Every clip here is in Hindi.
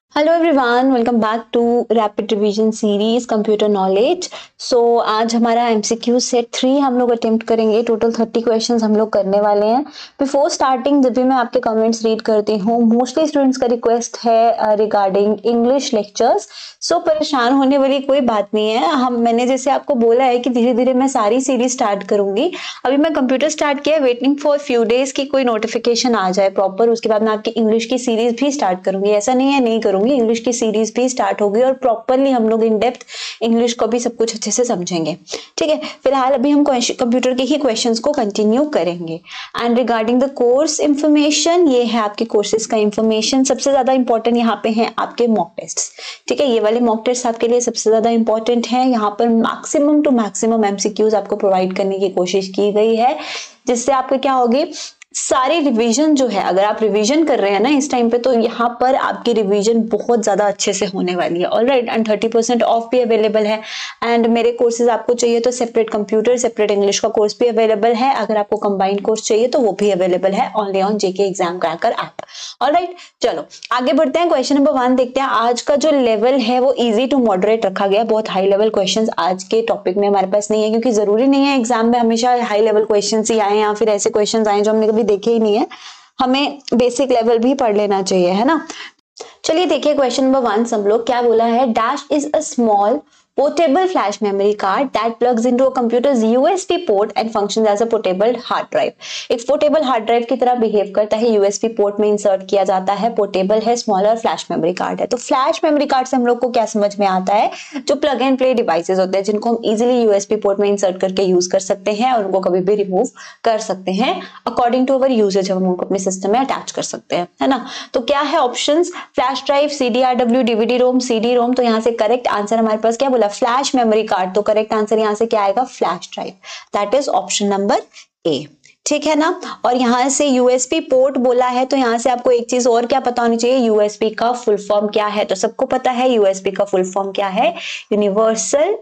Hello everyone, welcome back to rapid revision series computer knowledge. So आज हमारा एमसीक्यू सेट 3 हम लोग अटेम्प्ट करेंगे। टोटल 30 क्वेश्चंस हम लोग करने वाले हैं। बिफोर स्टार्टिंग जब भी मैं आपके कमेंट्स रीड करती हूँ, मोस्टली स्टूडेंट्स का रिक्वेस्ट है रिगार्डिंग इंग्लिश लेक्चर्स। सो परेशान होने वाली कोई बात नहीं है। मैंने जैसे आपको बोला है कि धीरे धीरे मैं सारी सीरीज स्टार्ट करूंगी। अभी मैं कंप्यूटर स्टार्ट किया, वेटिंग फॉर फ्यू डेज की कोई नोटिफिकेशन आ जाए प्रॉपर, उसके बाद मैं आपकी इंग्लिश की सीरीज भी स्टार्ट करूंगी। ऐसा नहीं है नहीं करूंगी, इंग्लिश की सीरीज भी स्टार्ट होगी और प्रॉपरली हम लोग इन डेप्थ इंग्लिश को भी सब कुछ अच्छे से समझेंगे। ठीक है, फिलहाल अभी हम कंप्यूटर के ही क्वेश्चंस को कंटिन्यू करेंगे। And regarding the course information, ये है आपके कोर्सेज का इंफॉर्मेशन। सबसे ज्यादा इंपॉर्टेंट यहाँ पे है आपके मॉक टेस्ट। ठीक है, ये वाले मॉक टेस्ट आपके लिए सबसे ज्यादा इंपॉर्टेंट है। यहाँ पर मैक्सिमम टू मैक्सिमम एमसीक्यूज आपको प्रोवाइड करने की कोशिश की गई है, जिससे आपको क्या होगी, सारी रिवीजन जो है, अगर आप रिवीजन कर रहे हैं ना इस टाइम पे, तो यहाँ पर आपकी रिवीजन बहुत ज्यादा अच्छे से होने वाली है। ऑलराइट, एंड 30% ऑफ भी अवेलेबल है। एंड मेरे कोर्सेज आपको चाहिए तो सेपरेट कंप्यूटर, सेपरेट इंग्लिश का कोर्स भी अवेलेबल है। अगर आपको कंबाइंड कोर्स चाहिए तो वो भी अवेलेबल है only on JK exam cracker app. Alright, चलो आगे बढ़ते हैं। क्वेश्चन नंबर 1 देखते हैं। आज का जो लेवल है वो इजी टू मॉडरेट रखा गया। बहुत हाई लेवल क्वेश्चन आज के टॉपिक में हमारे पास नहीं है, क्योंकि जरूरी नहीं है एग्जाम में हमेशा हाई लेवल क्वेश्चन ही आए या फिर ऐसे क्वेश्चन आए जो हमने कभी देखे ही नहीं है। हमें बेसिक लेवल भी पढ़ लेना चाहिए, है ना। चलिए देखिए क्वेश्चन नंबर 1 सब लोग क्या बोला है। Dash is a small portable flash memory card that plugs into a computer's USB port and functions as a portable hard drive। एक portable hard drive की तरह बिहेव करता है, USB पोर्ट में इंसर्ट किया जाता है, पोर्टेबल है, स्मॉलर फ्लैश मेमोरी कार्ड है। तो फ्लैश मेमोरी कार्ड से हम लोग को क्या समझ में आता है, जो प्लग एंड प्ले डिवाइसेस होते हैं जिनको हम इजीली USB पोर्ट में इंसर्ट करके यूज कर सकते हैं और उनको कभी भी रिमूव कर सकते हैं अकॉर्डिंग टू अवर यूजेज। हम उनको अपने सिस्टम में अटैच कर सकते हैं, है ना। तो क्या है options, flash drive, CDRW, DVD ROM, CD ROM. तो यहाँ से करेक्ट आंसर हमारे पास क्या बोला, फ्लैश मेमोरी कार्ड। तो करेक्ट आंसर यहां से क्या आएगा, flash drive. That is option number A. ठीक है ना। और यहां से यूएसबी पोर्ट बोला है, तो यहां से आपको एक चीज और क्या पता होनी चाहिए, यूएसबी का फुल फॉर्म क्या है। तो सबको पता है यूएसबी का फुल फॉर्म क्या है, यूनिवर्सल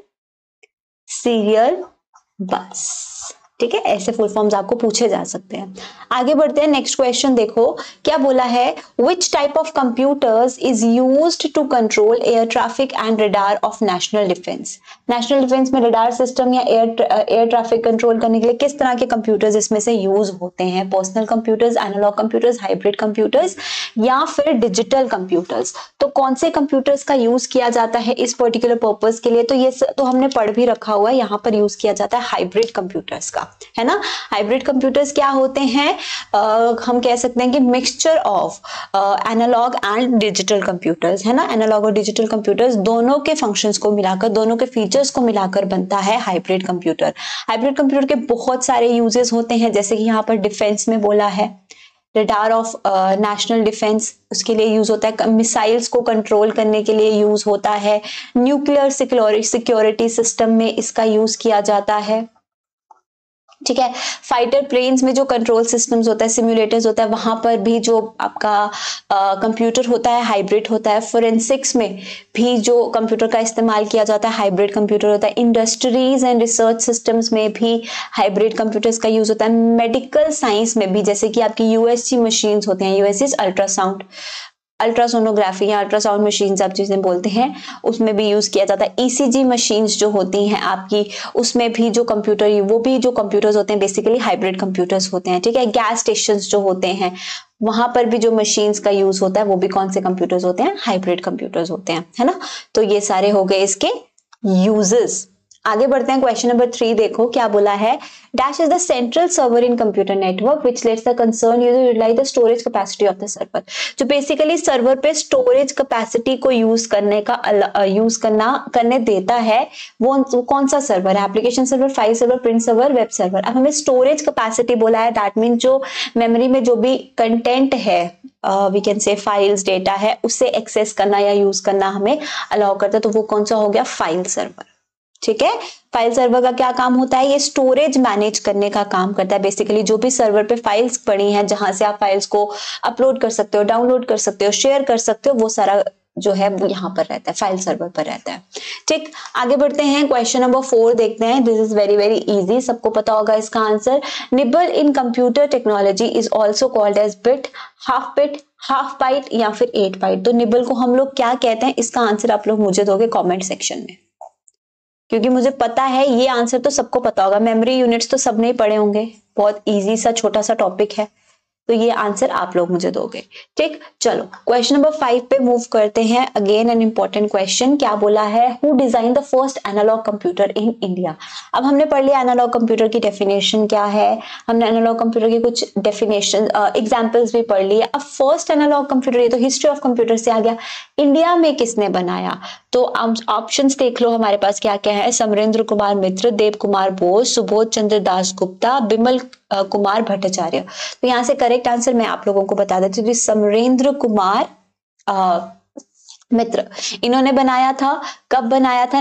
सीरियल बस। ठीक है, ऐसे फुल फॉर्म्स आपको पूछे जा सकते हैं। आगे बढ़ते हैं, नेक्स्ट क्वेश्चन देखो क्या बोला है। Which type of computers is used to control air traffic and radar of national defence. National defence में रडार सिस्टम या एयर ट्रैफिक कंट्रोल करने के लिए किस तरह के कंप्यूटर्स इसमें से यूज होते हैं। Personal computers, analog computers, hybrid computers या फिर डिजिटल कंप्यूटर्स। तो कौन से कंप्यूटर्स का यूज किया जाता है इस पर्टिकुलर पर्पज के लिए, तो ये तो हमने पढ़ भी रखा हुआ है। यहाँ पर यूज किया जाता है हाइब्रिड कंप्यूटर्स का, है ना। हाइब्रिड कंप्यूटर्स क्या होते हैं, हम कह सकते हैं कि mixture of analog and digital computers, है ना। एनालॉग और डिजिटल कंप्यूटर्स दोनों के फंक्शंस को मिलाकर, दोनों के फीचर्स को मिलाकर बनता है हाइब्रिड कंप्यूटर। हाइब्रिड कंप्यूटर के बहुत सारे यूजेस होते हैं, जैसे कि यहाँ पर डिफेंस में बोला है, रडार ऑफ नेशनल डिफेंस उसके लिए यूज होता है, मिसाइल्स को कंट्रोल करने के लिए यूज होता है, न्यूक्लियर सिक्योरिटी सिस्टम में इसका यूज किया जाता है। ठीक है, फाइटर प्लेन्स में जो कंट्रोल सिस्टम्स होता है, सिमुलेटर्स होता है, वहां पर भी जो आपका कंप्यूटर होता है हाइब्रिड होता है। फोरेंसिक्स में भी जो कंप्यूटर का इस्तेमाल किया जाता है हाइब्रिड कंप्यूटर होता है। इंडस्ट्रीज एंड रिसर्च सिस्टम्स में भी हाइब्रिड कंप्यूटर्स का यूज होता है। मेडिकल साइंस में भी, जैसे कि आपकी यूएसजी मशीन्स होते हैं, यूएसजी अल्ट्रासोनोग्राफी या अल्ट्रासाउंड मशीन्स आप जिसे बोलते हैं, उसमें भी यूज किया जाता है। ईसीजी मशीन्स जो होती हैं आपकी, उसमें भी जो कंप्यूटर, वो भी जो कंप्यूटर्स होते हैं बेसिकली हाइब्रिड कंप्यूटर्स होते हैं। ठीक है, गैस स्टेशंस जो होते हैं वहां पर भी जो मशीन्स का यूज होता है वो भी कौन से कंप्यूटर्स होते हैं, हाइब्रिड कंप्यूटर्स होते हैं, है ना। तो ये सारे हो गए इसके यूजेस। आगे बढ़ते हैं, क्वेश्चन नंबर 3 देखो क्या बोला है। Dash is the central server in computer network which lets the concern user utilize the storage capacity of the server. जो बेसिकली सर्वर पे स्टोरेज कैपेसिटी को यूज करने देता है, वो कौन सा सर्वर है। Application server, file server, print server, web server. अब हमें स्टोरेज कैपेसिटी बोला है, दैट मीन जो मेमोरी में जो भी कंटेंट है, we can say files, data है, उसे एक्सेस करना या यूज करना हमें अलाउ करता है। तो वो कौन सा हो गया, फाइल सर्वर। ठीक है, फाइल सर्वर का क्या काम होता है, ये स्टोरेज मैनेज करने का काम करता है। बेसिकली जो भी सर्वर पे फाइल्स पड़ी हैं, जहां से आप फाइल्स को अपलोड कर सकते हो, डाउनलोड कर सकते हो, शेयर कर सकते हो, वो सारा जो है वो यहाँ पर रहता है, फाइल सर्वर पर रहता है। ठीक, आगे बढ़ते हैं, क्वेश्चन नंबर 4 देखते हैं। This is very very easy, सबको पता होगा इसका answer. Nibble in computer technology is also called as bit, half byte या फिर 8 बाइट। तो निबल को हम लोग क्या कहते हैं, इसका आंसर आप लोग मुझे दोगे कॉमेंट सेक्शन में, क्योंकि मुझे पता है ये आंसर तो सबको पता होगा। मेमोरी यूनिट्स तो सबने ही पढ़े होंगे, बहुत इजी सा छोटा सा टॉपिक है, तो ये आंसर आप लोग मुझे दोगे। ठीक, चलो क्वेश्चन नंबर 5 पे मूव करते हैं। अगेन एन इंपॉर्टेंट क्वेश्चन, क्या बोला है, who design the first analog computer in India. अब हमने पढ़ लिया एनालॉग कंप्यूटर की डेफिनेशन क्या है, हमने एनालॉग कंप्यूटर की कुछ डेफिनेशन एग्जांपल्स भी पढ़ लिए। अब फर्स्ट एनालॉग कंप्यूटर, ये तो हिस्ट्री ऑफ कंप्यूटर से आ गया, इंडिया में किसने बनाया। तो ऑप्शंस देख लो हमारे पास क्या क्या है, समरेंद्र कुमार मित्र, देव कुमार बोस, सुबोध चंद्र दास गुप्ता, बिमल कुमार भट्टाचार्य। तो यहाँ से करेक्ट आंसर मैं आप लोगों को बता देती हूँ, समरेंद्र कुमार मित्र, इन्होंने बनाया था। कब बनाया था,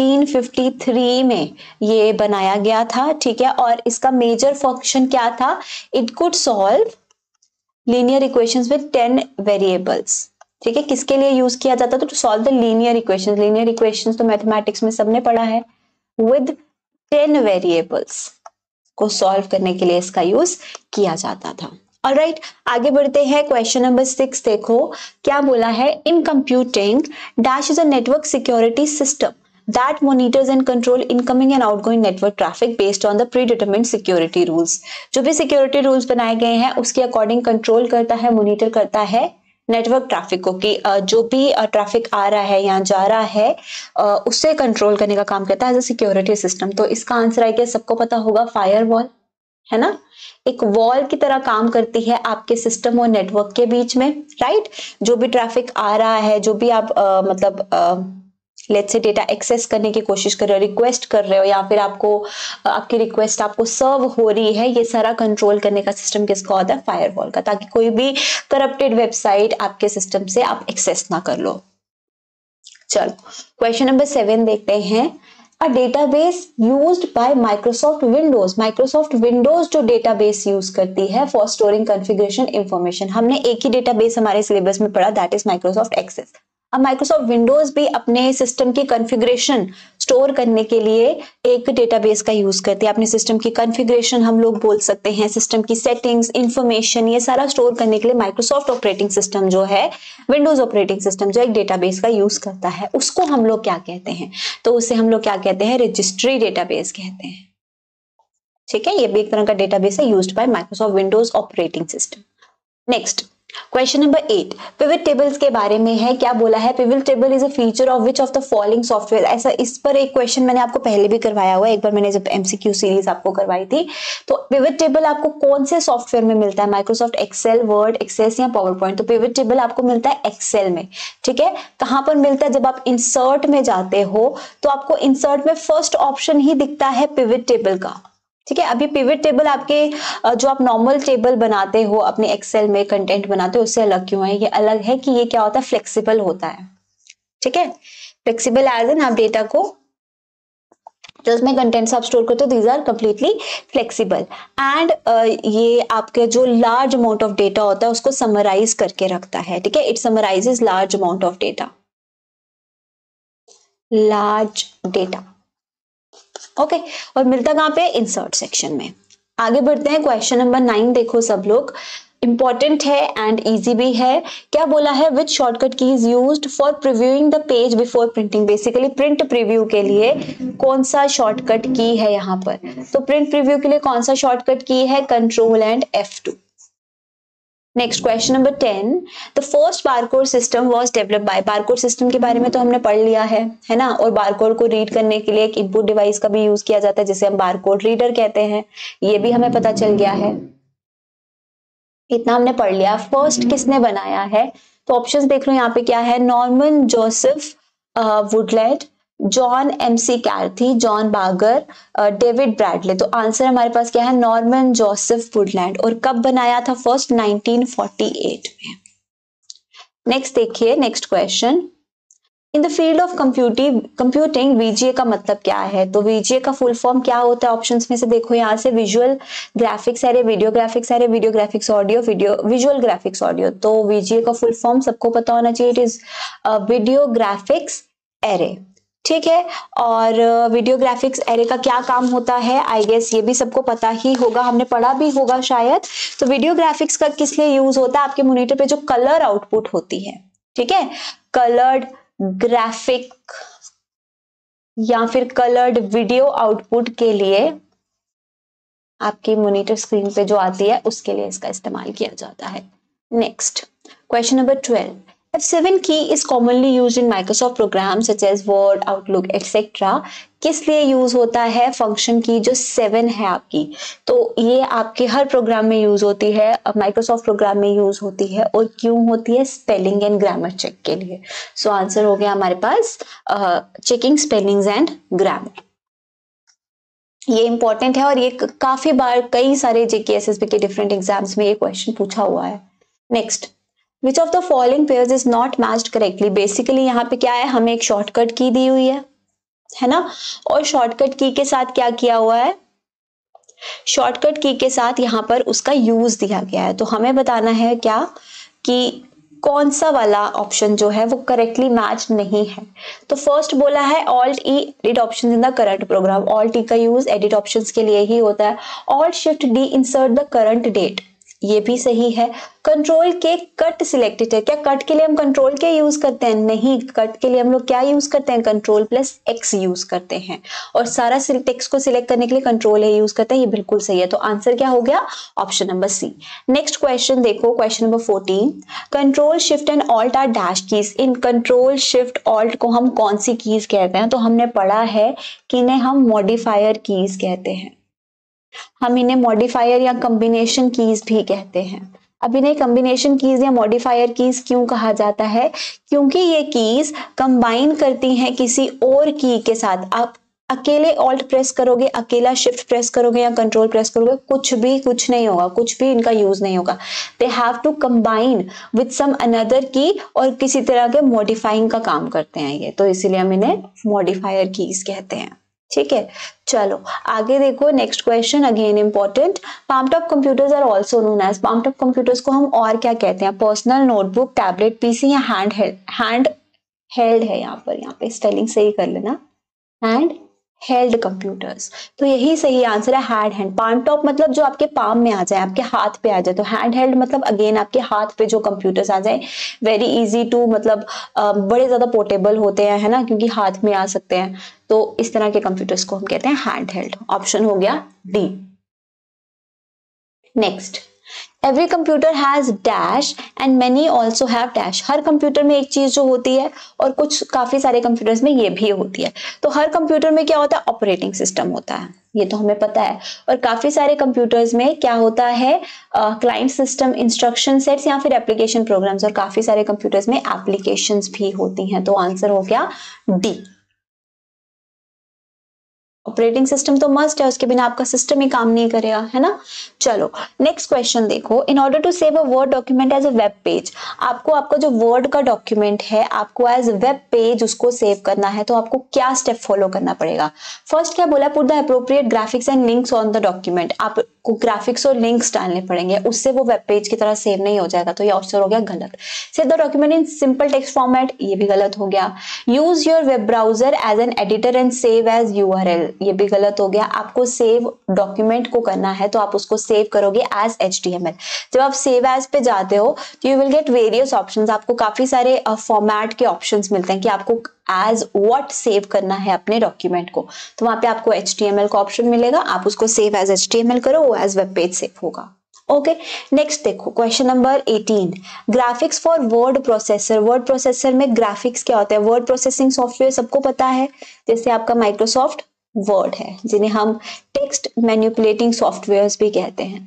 1953 में ये बनाया गया था। ठीक है, और इसका मेजर फंक्शन क्या था, it could solve linear equations with 10 variables. ठीक है, किसके लिए यूज किया जाता था, to solve the linear equations. Linear equations तो मैथमेटिक्स में सबने पढ़ा है, विद 10 वेरिएबल्स को सॉल्व करने के लिए इसका यूज किया जाता था। ऑलराइट, आगे बढ़ते हैं, क्वेश्चन नंबर 6 देखो क्या बोला है, in computing dash is a network security system that monitors and control incoming and outgoing network traffic based on the predetermined security rules। जो भी security rules बनाए गए हैं उसके अकॉर्डिंग कंट्रोल करता है, मॉनिटर करता है नेटवर्क ट्रैफिक को, कि जो भी ट्रैफिक आ रहा है या जा रहा है उससे कंट्रोल करने का काम करता है एज अ सिक्योरिटी सिस्टम। तो इसका आंसर आई गेस सबको पता होगा, फायरवॉल, है ना, एक वॉल की तरह काम करती है आपके सिस्टम और नेटवर्क के बीच में। राइट, जो भी ट्रैफिक आ रहा है, जो भी आप लेट्स से डेटा एक्सेस करने की कोशिश कर रहे हो, रिक्वेस्ट कर रहे हो, या फिर आपको आपकी रिक्वेस्ट आपको सर्व हो रही है, ये सारा कंट्रोल करने का सिस्टम किसका होता है, फायरवॉल का, ताकि कोई भी करप्टेड वेबसाइट आपके सिस्टम से आप एक्सेस ना कर लो। चलो क्वेश्चन नंबर 7 देखते हैं। A database used by Microsoft Windows, Microsoft Windows जो डेटाबेस यूज करती है फॉर स्टोरिंग कॉन्फ़िगरेशन इंफॉर्मेशन। हमने एक ही डेटाबेस हमारे सिलेबस में पढ़ा, दैट इज माइक्रोसॉफ्ट एक्सेस। अब माइक्रोसॉफ्ट विंडोज भी अपने सिस्टम की कॉन्फ़िगरेशन स्टोर करने के लिए एक डेटाबेस का यूज करती है। अपने सिस्टम की कॉन्फ़िगरेशन हम लोग बोल सकते हैं, सिस्टम की सेटिंग्स, इंफॉर्मेशन, ये सारा स्टोर करने के लिए माइक्रोसॉफ्ट ऑपरेटिंग सिस्टम जो है, विंडोज ऑपरेटिंग सिस्टम जो एक डेटाबेस का यूज करता है, उसको हम लोग क्या कहते हैं, तो उसे हम लोग क्या कहते हैं, रजिस्ट्री डेटाबेस कहते हैं। ठीक है, ये भी एक तरह का डेटाबेस है used by Microsoft Windows operating system. Next question number 8 pivot tables के बारे में है। क्या बोला है, pivot table is a feature of which of the following software. ऐसा इस पर एक क्वेश्चन मैंने आपको पहले भी करवाया हुआ है, एक बार मैंने जब एमसीक्यू सीरीज आपको करवाई थी। तो पिवट टेबल आपको कौन से सॉफ्टवेयर में मिलता है, माइक्रोसॉफ्ट एक्सेल, वर्ड, एक्सेस या पावर पॉइंट। तो पिवट टेबल आपको मिलता है एक्सेल में। ठीक है, कहां पर मिलता है, जब आप इंसर्ट में जाते हो तो आपको इंसर्ट में फर्स्ट ऑप्शन ही दिखता है पिवट टेबल का। ठीक है, अभी पिवट टेबल आपके जो आप नॉर्मल टेबल बनाते हो अपने एक्सेल में कंटेंट बनाते हो उससे अलग क्यों है, ये अलग है कि ये क्या होता है, फ्लेक्सिबल होता है। ठीक है, फ्लेक्सिबल एज इन आप डेटा को जो उसमें कंटेंट्स आप स्टोर करते हो, these are completely flexible. And ये आपके जो लार्ज अमाउंट ऑफ डेटा होता है उसको समराइज करके रखता है। ठीक है, it summarizes large amount of data, large data. Okay, और मिलता कहां पे, इंसर्ट सेक्शन में। आगे बढ़ते हैं, क्वेश्चन नंबर 9 देखो सब लोग, इंपॉर्टेंट है एंड इजी भी है। क्या बोला है, which shortcut key is used for previewing the page before printing. Basically print preview के लिए कौन सा शॉर्टकट की है यहाँ पर, तो प्रिंट प्रीव्यू के लिए कौन सा शॉर्टकट की है, control and F2। Next question number 10, the first barcode system was developed by. Barcode system के बारे में तो हमने पढ़ लिया है ना, और बारकोड को रीड करने के लिए एक इनपुट डिवाइस का भी यूज किया जाता है जिसे हम बारकोड रीडर कहते हैं, ये भी हमें पता चल गया है। इतना हमने पढ़ लिया। फर्स्ट किसने बनाया है, तो ऑप्शंस देख लो यहाँ पे क्या है, Norman Joseph Woodland, John McCarthy, John Bagger, David Bradley. तो आंसर हमारे पास क्या है, नॉर्मन जोसेफ वुडलैंड। और कब बनाया था फर्स्ट, 1948 में। नेक्स्ट देखिए, next question, in the field of computing VGA का मतलब क्या है? तो VGA का फुल फॉर्म क्या होता है? ऑप्शंस में से देखो यहाँ से visual graphics array, video graphics array, video graphics audio, visual graphics audio. तो VGA का फुल फॉर्म सबको पता होना चाहिए, it is video graphics array. ठीक है, और वीडियो ग्राफिक्स एरे का क्या काम होता है? आई गेस ये भी सबको पता ही होगा, हमने पढ़ा भी होगा शायद। तो वीडियो ग्राफिक्स का किस लिए यूज होता है? आपके मॉनिटर पे जो कलर आउटपुट होती है, ठीक है, कलर्ड ग्राफिक या फिर कलर्ड वीडियो आउटपुट के लिए आपकी मॉनिटर स्क्रीन पे जो आती है उसके लिए इसका इस्तेमाल किया जाता है। Next question number 12, F7 key is commonly used in Microsoft programs such as Word, Outlook, etc. किस लिए यूज होता है? फंक्शन की जो 7 है आपकी, तो ये आपके हर प्रोग्राम में यूज होती है, माइक्रोसॉफ्ट प्रोग्राम में यूज होती है। और क्यों होती है? स्पेलिंग एंड ग्रामर चेक के लिए। सो आंसर हो गया हमारे पास चेकिंग स्पेलिंग्स एंड ग्रामर। ये इंपॉर्टेंट है और ये काफी बार कई सारे JK/SSB के डिफरेंट एग्जाम्स में ये क्वेश्चन पूछा हुआ है। Next, which of the following pairs is not matched correctly? Basically यहाँ पे क्या है, हमें एक शॉर्टकट की दी हुई है ना, और शॉर्टकट की के साथ क्या किया हुआ है? शॉर्टकट की के साथ यहाँ पर उसका यूज दिया गया है। तो हमें बताना है क्या कि कौन सा वाला ऑप्शन जो है वो करेक्टली मैच नहीं है। तो फर्स्ट बोला है Alt E edit option in the current program. Alt E का यूज एडिट ऑप्शंस के लिए ही होता है। Alt Shift D insert the current date, ये भी सही है। कंट्रोल के कट सिलेक्टेड है, क्या कट के लिए हम कंट्रोल के यूज करते हैं? नहीं, कट के लिए हम लोग क्या यूज करते हैं? Ctrl+X यूज करते हैं। और सारा टेक्स्ट को सिलेक्ट करने के लिए कंट्रोल है यूज करते हैं, ये बिल्कुल सही है। तो आंसर क्या हो गया? Option number C. Next question देखो, question number 14, control shift and alt are dash keys. इन कंट्रोल शिफ्ट ऑल्ट को हम कौन सी कीज कहते हैं? तो हमने पढ़ा है कि इन्हें हम मॉडिफायर कीज कहते हैं, हम इन्हें मॉडिफायर या कॉम्बिनेशन कीज भी कहते हैं। अब इन्हें कॉम्बिनेशन कीज या मॉडिफायर कीज क्यों कहा जाता है? क्योंकि ये कीज कंबाइन करती हैं किसी और की के साथ। आप अकेले ऑल्ट प्रेस करोगे, अकेला शिफ्ट प्रेस करोगे या कंट्रोल प्रेस करोगे, कुछ नहीं होगा, कुछ भी इनका यूज नहीं होगा। They have to combine with some another key और किसी तरह के मॉडिफाइंग का काम करते हैं ये, तो इसीलिए हम इन्हें मॉडिफायर कीज कहते हैं। ठीक है, चलो आगे देखो। Next question again important, palmtop computers are also known as. Palmtop computers को हम और क्या कहते हैं? पर्सनल नोटबुक, टैबलेट, पीसी या हैंड हेल्ड है यहाँ पे स्पेलिंग सही कर लेना, हैंड हेल्ड कंप्यूटर्स। तो यही सही आंसर है, हैंड। पाम टॉप मतलब जो आपके पाम में आ जाए, आपके हाथ पे आ जाए। तो हैंड हेल्ड मतलब अगेन आपके हाथ पे जो कंप्यूटर्स आ जाए, वेरी इजी टू, मतलब बड़े ज्यादा पोर्टेबल होते हैं, है ना, क्योंकि हाथ में आ सकते हैं। तो इस तरह के कंप्यूटर्स को हम कहते हैं हैंड हेल्ड। ऑप्शन हो गया D. Next, every computer has dash and many also have dash. हर कंप्यूटर में एक चीज जो होती है और कुछ काफी सारे कंप्यूटर्स में ये भी होती है। तो हर कंप्यूटर में क्या होता है? ऑपरेटिंग सिस्टम होता है, ये तो हमें पता है। और काफी सारे कंप्यूटर्स में क्या होता है? क्लाइंट सिस्टम, इंस्ट्रक्शन सेट्स या फिर एप्लीकेशन प्रोग्राम्स। और काफी सारे कंप्यूटर्स में एप्लीकेशंस भी होती हैं। तो आंसर हो गया डी। ऑपरेटिंग सिस्टम तो मस्ट है, उसके बिना आपका सिस्टम ही काम नहीं करेगा, है ना। चलो नेक्स्ट क्वेश्चन देखो, in order to save a word document as a web page. आपको आपका जो वर्ड का डॉक्यूमेंट है, आपको एज वेब पेज उसको सेव करना है, तो आपको क्या स्टेप फॉलो करना पड़ेगा? फर्स्ट क्या बोला? Put the appropriate graphics and links on the document. आपको ग्राफिक्स और लिंक्स डालने पड़ेंगे, उससे वो वेब पेज की तरह सेव नहीं हो जाएगा। तो ये आंसर हो गया गलत। Save the document in simple text format, ये भी गलत हो गया। Use your web browser as an editor and save as URL, ये भी गलत हो गया। आपको सेव डॉक्यूमेंट को करना है तो आप उसको सेव करोगे एज HTML। जब आप सेव एज पे जाते हो तो you will get various options, आपको काफी सारे फॉर्मेट के ऑप्शंस मिलते हैं कि आपको एज व्हाट सेव करना है अपने डॉक्यूमेंट को। तो वहां पे आपको HTML का ऑप्शन मिलेगा, आप उसको सेव एज HTML करो, वो एज वेब पेज सेव होगा। ओके, नेक्स्ट देखो question number 18, graphics for word processor. Word processor में ग्राफिक्स क्या होता है? वर्ड प्रोसेसिंग सॉफ्टवेयर सबको पता है, जैसे आपका माइक्रोसॉफ्ट वर्ड है, जिन्हें हम टेक्स्ट मैनिपुलेटिंग सॉफ्टवेयर्स भी कहते हैं,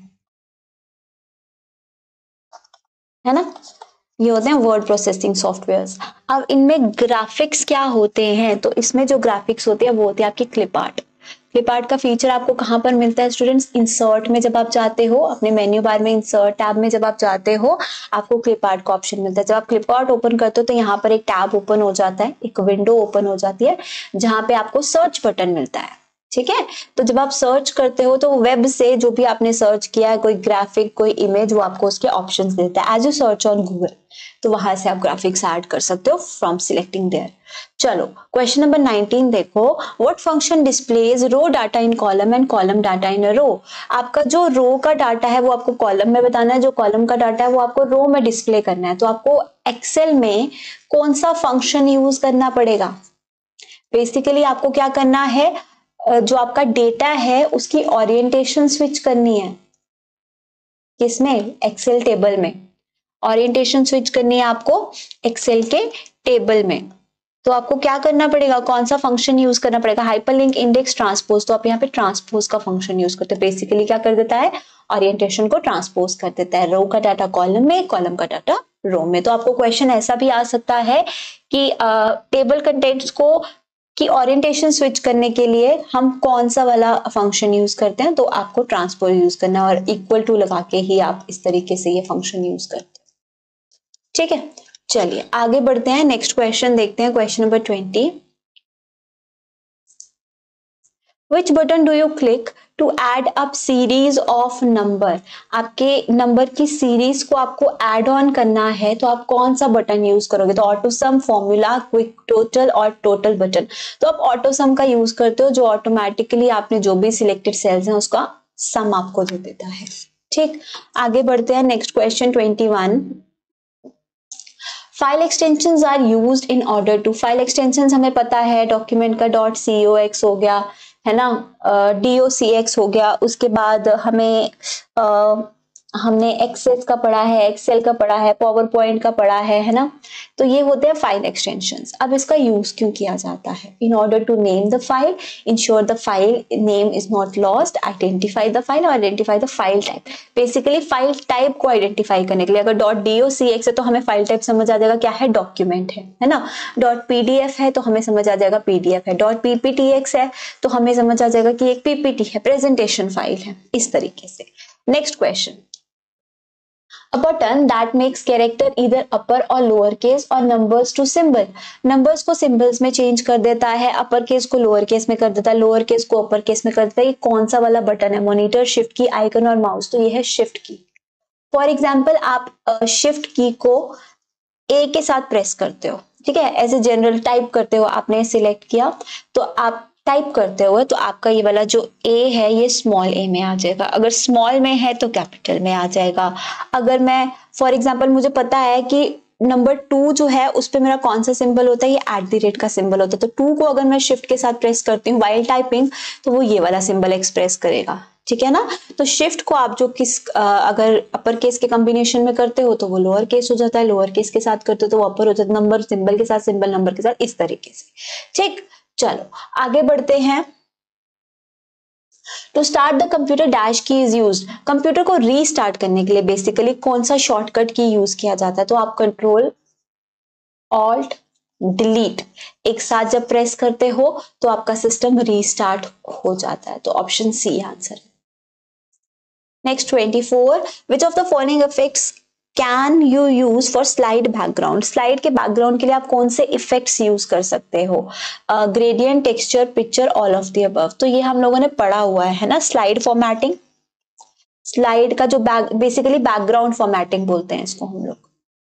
है ना। ये होते हैं वर्ड प्रोसेसिंग सॉफ्टवेयर्स। अब इनमें ग्राफिक्स क्या होते हैं? तो इसमें जो ग्राफिक्स होती है वो होती है आपकी क्लिप आर्ट। क्लिप आर्ट का फीचर आपको कहाँ पर मिलता है स्टूडेंट्स? इंसर्ट में जब आप जाते हो, अपने मेन्यू बार में इंसर्ट टैब में जब आप जाते हो, आपको क्लिप आर्ट का ऑप्शन मिलता है। जब आप क्लिप आर्ट ओपन करते हो तो यहाँ पर एक टैब ओपन हो जाता है, एक विंडो ओपन हो जाती है जहाँ पे आपको सर्च बटन मिलता है। ठीक है, तो जब आप सर्च करते हो तो वेब से जो भी आपने सर्च किया है, कोई ग्राफिक कोई इमेज, वो आपको उसके ऑप्शंस देता है as you search on Google. तो वहां से आप ग्राफिक्स ऐड कर सकते हो फ्रॉम सिलेक्टिंग देयर। चलो क्वेश्चन नंबर 19 देखो, what function displays row data in column and column data in a row? आपका जो रो का डाटा है वो आपको कॉलम में बताना है, जो कॉलम का डाटा है वो आपको रो में डिस्प्ले करना है। तो आपको एक्सेल में कौन सा फंक्शन यूज करना पड़ेगा? बेसिकली आपको क्या करना है, जो आपका डेटा है उसकी ओरिएंटेशन स्विच करनी है। किसमें? एक्सेल टेबल में। ओरिएंटेशन स्विच करनी है आपको एक्सेल के टेबल में। तो आपको क्या करना पड़ेगा, कौन सा फंक्शन यूज करना पड़ेगा? Hyperlink index transpose. तो आप यहाँ पे ट्रांसपोज का फंक्शन यूज करते हैं। बेसिकली क्या कर देता है, ओरिएंटेशन को ट्रांसपोज कर देता है, रो का डाटा कॉलम में, कॉलम का डाटा रो में। तो आपको क्वेश्चन ऐसा भी आ सकता है कि टेबल कंटेंट्स को कि ओरिएंटेशन स्विच करने के लिए हम कौन सा वाला फंक्शन यूज करते हैं, तो आपको ट्रांसपोज यूज करना है और इक्वल टू लगा के ही आप इस तरीके से ये फंक्शन यूज करते हैं। ठीक है, चलिए आगे बढ़ते हैं, नेक्स्ट क्वेश्चन देखते हैं, question number 20। Which button do you click to add up series of number? आपके नंबर की सीरीज को आपको एड ऑन करना है तो आप कौन सा बटन यूज करोगे? तो auto sum, formula, quick total और टोटल बटन। तो आप ऑटो सम का यूज करते हो, जो ऑटोमेटिकली आपने जो भी सिलेक्टेड सेल्स हैं उसका सम आपको दे देता है। ठीक, आगे बढ़ते हैं, next question 21। File extensions are used in order to. File extensions हमें पता है, डॉक्यूमेंट का .cox हो गया है ना, docx हो गया, उसके बाद हमने एक्सेस का पढ़ा है, एक्सेल का पढ़ा है, पावर पॉइंट का पढ़ा है ना। तो ये होते हैं फाइल एक्सटेंशंस। अब इसका यूज क्यों किया जाता है? In order to name the file, ensure the file name is not lost, identify the file और identify the file type. Basically file type को आइडेंटिफाई करने के लिए, अगर .docx है तो हमें फाइल टाइप समझ आ जाएगा क्या है, डॉक्यूमेंट है ना। .pdf है तो हमें समझ आ जाएगा pdf है, .pptx है तो हमें समझ आ जाएगा कि एक ppt है, प्रेजेंटेशन फाइल है, इस तरीके से। Next question, A button that makes character either upper or lower case or numbers to symbol. Numbers को symbols में change कर देता है, upper case को lower case में कर देता है, lower case को upper case में कर देता है। ये कौन सा वाला बटन है? मॉनिटर, शिफ्ट की, आइकन और माउस। तो ये है शिफ्ट की। फॉर एग्जाम्पल आप शिफ्ट की को ए के साथ प्रेस करते हो, ठीक है, एज ए जनरल टाइप करते हो, आपने सिलेक्ट किया तो आप टाइप करते हुए तो आपका ये वाला जो ए है ये स्मॉल ए में आ जाएगा, अगर स्मॉल में है तो कैपिटल में आ जाएगा। अगर मैं फॉर एग्जांपल मुझे पता है कि नंबर 2 जो है उस पे मेरा कौन सा सिंबल होता है, ये @ का सिंबल होता है, तो 2 को अगर मैं शिफ्ट के साथ प्रेस करती हूँ वाइल टाइपिंग तो वो ये वाला सिंबल एक्सप्रेस करेगा। ठीक है ना, तो शिफ्ट को आप जो अगर अपर केस के कॉम्बिनेशन में करते हो तो वो लोअर केस हो जाता है, लोअर केस के साथ करते हो तो वो अपर हो जाता है, नंबर सिंबल के साथ, सिंबल नंबर के साथ, इस तरीके से। ठीक, चलो आगे बढ़ते हैं। To start the computer dash key is used. Computer को रीस्टार्ट करने के लिए बेसिकली कौन सा शॉर्टकट की यूज किया जाता है? तो आप कंट्रोल ऑल्ट डिलीट एक साथ जब प्रेस करते हो तो आपका सिस्टम रीस्टार्ट हो जाता है, तो ऑप्शन सी आंसर है। Next 24, which of the following effects can you use for slide background. Slide के बैकग्राउंड के लिए आप कौन से इफेक्ट्स यूज कर सकते हो? Gradient, texture, picture, all of the above. तो ये हम लोगों ने पढ़ा हुआ है ना, स्लाइड फॉर्मेटिंग। स्लाइड का जो बेसिकली बैकग्राउंड फॉर्मेटिंग बोलते हैं इसको हम लोग।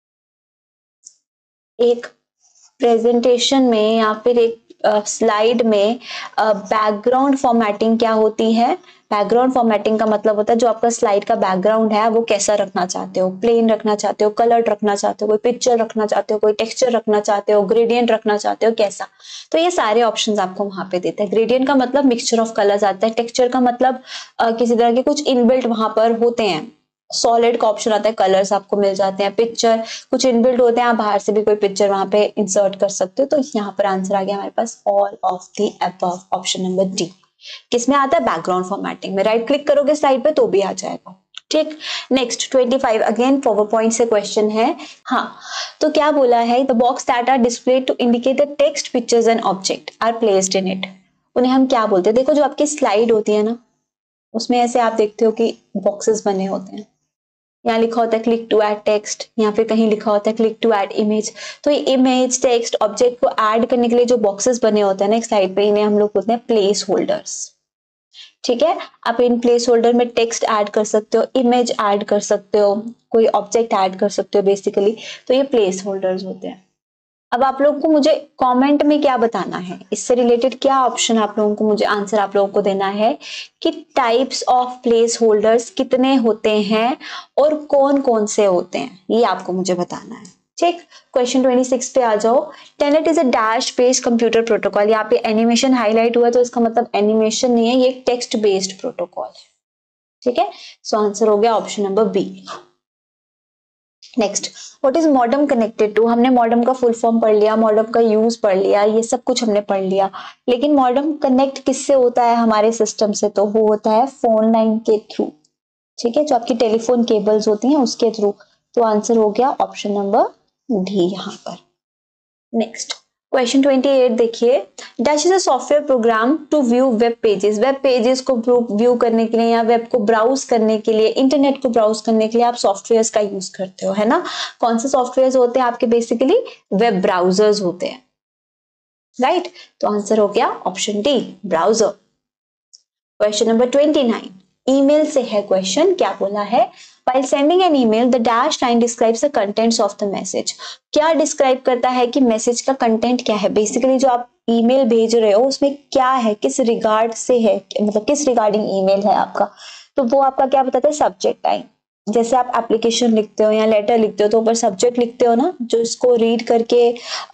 एक प्रेजेंटेशन में या फिर एक स्लाइड में बैकग्राउंड फॉर्मेटिंग क्या होती है? बैकग्राउंड फॉर्मेटिंग का मतलब होता है जो आपका स्लाइड का बैकग्राउंड है वो कैसा रखना चाहते हो, प्लेन रखना चाहते हो, कलर्ड रखना चाहते हो, कोई पिक्चर रखना चाहते हो, कोई टेक्सचर रखना चाहते हो, ग्रेडियंट रखना चाहते हो, कैसा। तो ये सारे ऑप्शंस आपको वहां पे देते हैं। ग्रेडियंट का मतलब मिक्सचर ऑफ कलर्स आता है, टेक्सचर का मतलब किसी तरह के कुछ इनबिल्ट वहां पर होते हैं, सॉलिड का ऑप्शन आता है, कलर्स आपको मिल जाते हैं, पिक्चर कुछ इनबिल्ट होते हैं, आप बाहर से भी कोई पिक्चर वहां पे इंसर्ट कर सकते हो। तो यहाँ पर आंसर आ गया हमारे पास all of the above, option number D. किसमें आता है? बैकग्राउंड फॉर्मेटिंग में। राइट क्लिक करोगे स्लाइड पे तो भी आ जाएगा। ठीक, नेक्स्ट 25 अगेन पावर पॉइंट से क्वेश्चन है। हाँ, तो क्या बोला है? The box that are displayed to indicate the text, pictures and object are placed in it. उन्हें हम क्या बोलते हैं? देखो जो आपकी स्लाइड होती है ना, उसमें ऐसे आप देखते हो कि बॉक्सेस बने होते हैं, यहाँ लिखा होता है क्लिक टू ऐड टेक्स्ट, या फिर कहीं लिखा होता है क्लिक टू ऐड इमेज। तो ये इमेज, टेक्स्ट, ऑब्जेक्ट को ऐड करने के लिए जो बॉक्सेस बने होते हैं ना एक साइड पे, इन्हें हम लोग बोलते हैं प्लेस होल्डर्स। ठीक है, आप इन प्लेस होल्डर में टेक्स्ट ऐड कर सकते हो, इमेज ऐड कर सकते हो, कोई ऑब्जेक्ट ऐड कर सकते हो बेसिकली। तो ये प्लेस होल्डर्स होते हैं। अब आप लोगों को मुझे कमेंट में क्या बताना है, इससे रिलेटेड क्या ऑप्शन आप लोगों को, मुझे आंसर आप लोगों को देना है कि टाइप्स ऑफ प्लेस होल्डर्स कितने होते हैं और कौन कौन से होते हैं, ये आपको मुझे बताना है। ठीक, क्वेश्चन 26 पे आ जाओ। Telnet is a dash based computer protocol. यहाँ पे एनिमेशन हाईलाइट हुआ है तो इसका मतलब एनिमेशन नहीं है, ये टेक्स्ट बेस्ड प्रोटोकॉल है। ठीक है, सो आंसर हो गया option number B. Next, what is modem connected to. हमने मॉडेम का फुल फॉर्म पढ़ लिया, मॉडेम का यूज पढ़ लिया, ये सब कुछ हमने पढ़ लिया, लेकिन मॉडेम कनेक्ट किससे होता है हमारे सिस्टम से? तो वो होता है फोन लाइन के थ्रू। ठीक है, जो आपकी टेलीफोन केबल्स होती हैं उसके थ्रू। तो आंसर हो गया ऑप्शन नंबर डी यहाँ पर। नेक्स्ट, क्वेश्चन 28 देखिए। Dash is a software program to view web pages. Web pages को व्यू करने के लिए या वेब को ब्राउज करने के लिए, इंटरनेट को ब्राउज करने के लिए आप सॉफ्टवेयर्स का यूज करते हो, है ना। कौन से सॉफ्टवेयर्स होते हैं आपके? बेसिकली वेब ब्राउजर्स होते हैं, राइट। तो आंसर हो गया option D, browser. Question number 29, email से है क्वेश्चन। क्या बोला है? While sending an email, the dash line describes the contents of the message. क्या डिस्क्राइब करता है कि मैसेज का कंटेंट क्या है? बेसिकली जो आप ईमेल भेज रहे हो उसमें क्या है, किस रिगार्ड से है, मतलब किस रिगार्डिंग ईमेल है आपका, तो वो आपका क्या बताता है? Subject line. जैसे आप एप्लीकेशन लिखते हो या लेटर लिखते हो तो ऊपर सब्जेक्ट लिखते हो ना, जो इसको रीड करके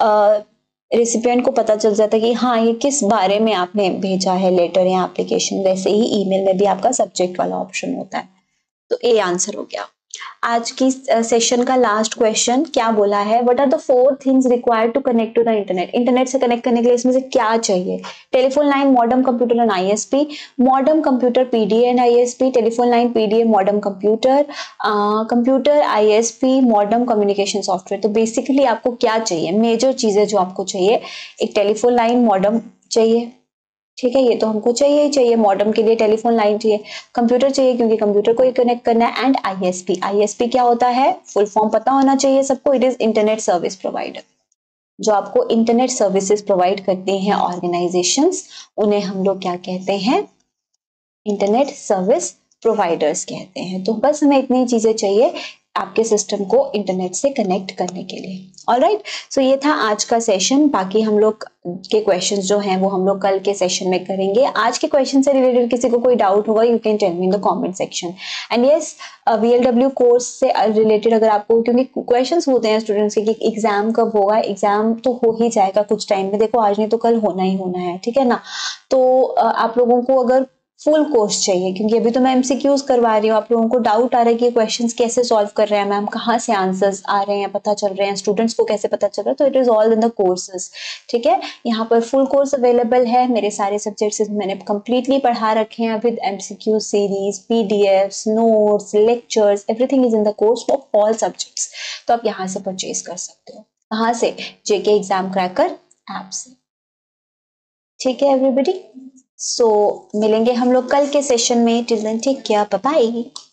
रेसिपिएंट को पता चल जाता है कि हाँ ये किस बारे में आपने भेजा है लेटर या एप्लीकेशन। वैसे ही ईमेल में भी आपका सब्जेक्ट वाला ऑप्शन होता है। तो ए आंसर हो गया। आज की सेशन का लास्ट क्वेश्चन क्या बोला है? What are the 4 things required to connect to the internet. Internet से कनेक्ट करने के लिए इसमें से क्या चाहिए? Telephone line, modem computer and ISP, modem computer PDA and ISP, telephone line PDA modem computer, computer ISP modem communication software. तो बेसिकली आपको क्या चाहिए? मेजर चीजें जो आपको चाहिए, एक टेलीफोन लाइन मॉडेम चाहिए, ठीक है, ये तो हमको चाहिए ही चाहिए। मॉडेम के लिए टेलीफोन लाइन चाहिए, कंप्यूटर चाहिए क्योंकि कंप्यूटर को ही कनेक्ट करना है, एंड आईएसपी। आईएसपी क्या होता है? फुल फॉर्म पता होना चाहिए सबको, it is internet service provider. जो आपको इंटरनेट सर्विसेज प्रोवाइड करते हैं ऑर्गेनाइजेशंस, उन्हें हम लोग क्या कहते हैं? इंटरनेट सर्विस प्रोवाइडर्स कहते हैं। तो बस हमें इतनी चीजें चाहिए आपके सिस्टम को इंटरनेट से कनेक्ट करने के लिए। ऑलराइट, सो ये था आज का सेशन। बाकी हम लोग के क्वेश्चंस जो हैं वो हम लोग कल के सेशन में करेंगे। आज के क्वेश्चन से रिलेटेड किसी को कोई डाउट होगा, you can tell me in the comment section. And yes, VLW course से रिलेटेड अगर आपको, क्योंकि क्वेश्चंस होते हैं स्टूडेंट्स के कि एग्जाम कब होगा, एग्जाम तो हो ही जाएगा कुछ टाइम में, देखो आज नहीं तो कल होना ही होना है, ठीक है ना। तो आप लोगों को अगर फुल कोर्स चाहिए, क्योंकि अभी तो मैं एमसीक्यूज करवा रही हूँ, आप लोगों को डाउट आ रहा है कि क्वेश्चंस कैसे सॉल्व कर रहे हैं मैम, कहाँ से आंसर्स आ रहे हैं पता चल रहे हैं, स्टूडेंट्स को कैसे पता चल रहा है, तो it is all in the courses. ठीक है, यहाँ पर फुल कोर्स अवेलेबल है, मेरे सारे सब्जेक्ट्स मैंने कंप्लीटली पढ़ा रखे हैं with MCQ series, PDFs, notes, lectures, everything is in the course for all subjects. तो आप यहाँ से परचेज कर सकते हो। कहाँ से? जेके एग्जाम क्रैकर ऐप से। ठीक है एवरीबॉडी, सो मिलेंगे हम लोग कल के सेशन में। Till then take care, bye bye.